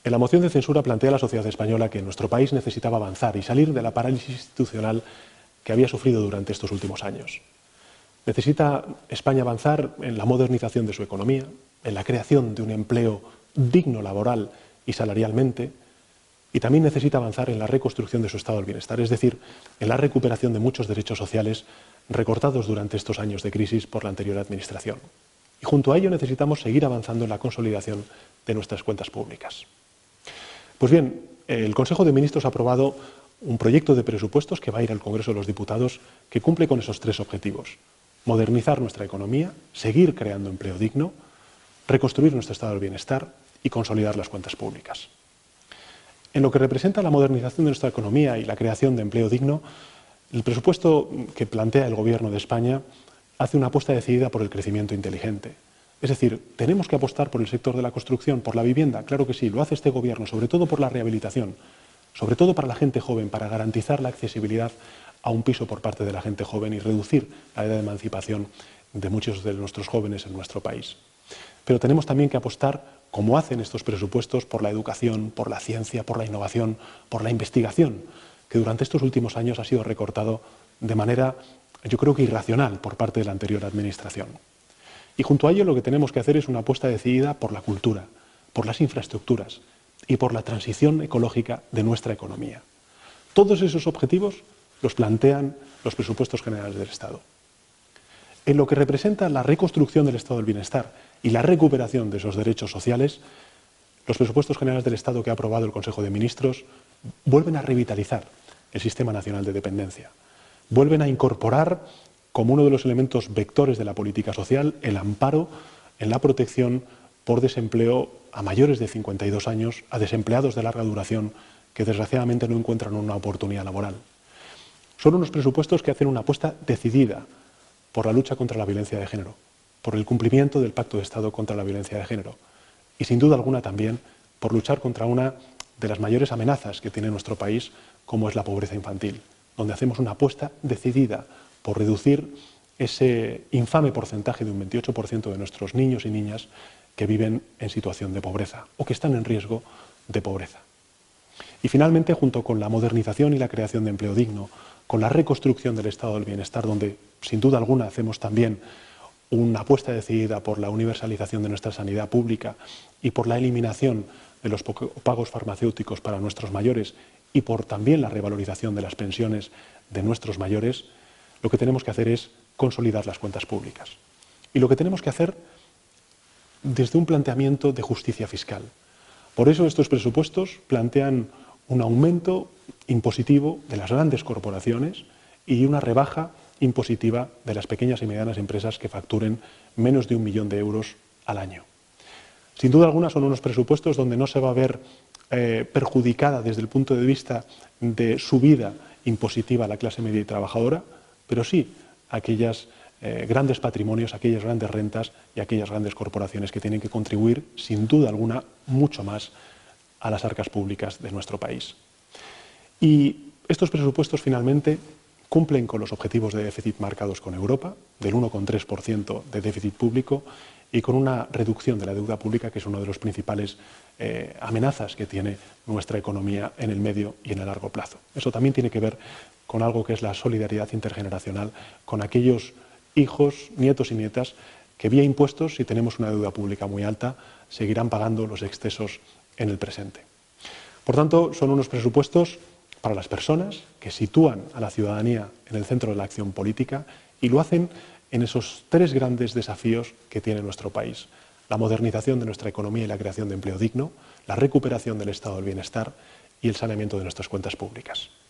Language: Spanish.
En la moción de censura plantea la sociedad española que nuestro país necesitaba avanzar y salir de la parálisis institucional que había sufrido durante estos últimos años. Necesita España avanzar en la modernización de su economía, en la creación de un empleo digno laboral y salarialmente, y también necesita avanzar en la reconstrucción de su estado del bienestar, es decir, en la recuperación de muchos derechos sociales recortados durante estos años de crisis por la anterior administración. Y junto a ello necesitamos seguir avanzando en la consolidación de nuestras cuentas públicas. Pues bien, el Consejo de Ministros ha aprobado un proyecto de presupuestos que va a ir al Congreso de los Diputados que cumple con esos tres objetivos: modernizar nuestra economía, seguir creando empleo digno, reconstruir nuestro estado del bienestar y consolidar las cuentas públicas. En lo que representa la modernización de nuestra economía y la creación de empleo digno, el presupuesto que plantea el Gobierno de España hace una apuesta decidida por el crecimiento inteligente. Es decir, tenemos que apostar por el sector de la construcción, por la vivienda, claro que sí, lo hace este Gobierno, sobre todo por la rehabilitación, sobre todo para la gente joven, para garantizar la accesibilidad a un piso por parte de la gente joven y reducir la edad de emancipación de muchos de nuestros jóvenes en nuestro país. Pero tenemos también que apostar, como hacen estos presupuestos, por la educación, por la ciencia, por la innovación, por la investigación, que durante estos últimos años ha sido recortado de manera, yo creo que irracional, por parte de la anterior administración. Y junto a ello lo que tenemos que hacer es una apuesta decidida por la cultura, por las infraestructuras y por la transición ecológica de nuestra economía. Todos esos objetivos los plantean los presupuestos generales del Estado. En lo que representa la reconstrucción del estado del bienestar y la recuperación de esos derechos sociales, los presupuestos generales del Estado que ha aprobado el Consejo de Ministros vuelven a revitalizar el Sistema Nacional de Dependencia, vuelven a incorporar como uno de los elementos vectores de la política social el amparo en la protección por desempleo a mayores de 52 años, a desempleados de larga duración que desgraciadamente no encuentran una oportunidad laboral. Son unos presupuestos que hacen una apuesta decidida por la lucha contra la violencia de género, por el cumplimiento del Pacto de Estado contra la violencia de género y, sin duda alguna, también por luchar contra una de las mayores amenazas que tiene nuestro país, como es la pobreza infantil, donde hacemos una apuesta decidida por reducir ese infame porcentaje de un 28% de nuestros niños y niñas que viven en situación de pobreza o que están en riesgo de pobreza. Y finalmente, junto con la modernización y la creación de empleo digno, con la reconstrucción del estado del bienestar, donde sin duda alguna hacemos también una apuesta decidida por la universalización de nuestra sanidad pública y por la eliminación de los pagos farmacéuticos para nuestros mayores y por también la revalorización de las pensiones de nuestros mayores, lo que tenemos que hacer es consolidar las cuentas públicas. Y lo que tenemos que hacer desde un planteamiento de justicia fiscal. Por eso estos presupuestos plantean un aumento impositivo de las grandes corporaciones y una rebaja impositiva de las pequeñas y medianas empresas que facturen menos de 1 millón de euros al año. Sin duda alguna son unos presupuestos donde no se va a ver perjudicada desde el punto de vista de subida impositiva a la clase media y trabajadora, pero sí aquellas grandes patrimonios, aquellas grandes rentas y aquellas grandes corporaciones que tienen que contribuir, sin duda alguna, mucho más a las arcas públicas de nuestro país. Y estos presupuestos finalmente cumplen con los objetivos de déficit marcados con Europa, del 1,3% de déficit público y con una reducción de la deuda pública, que es una de las principales amenazas que tiene nuestra economía en el medio y en el largo plazo. Eso también tiene que ver con algo que es la solidaridad intergeneracional con aquellos hijos, nietos y nietas que vía impuestos, si tenemos una deuda pública muy alta, seguirán pagando los excesos en el presente. Por tanto, son unos presupuestos para las personas que sitúan a la ciudadanía en el centro de la acción política y lo hacen en esos tres grandes desafíos que tiene nuestro país: la modernización de nuestra economía y la creación de empleo digno, la recuperación del estado del bienestar y el saneamiento de nuestras cuentas públicas.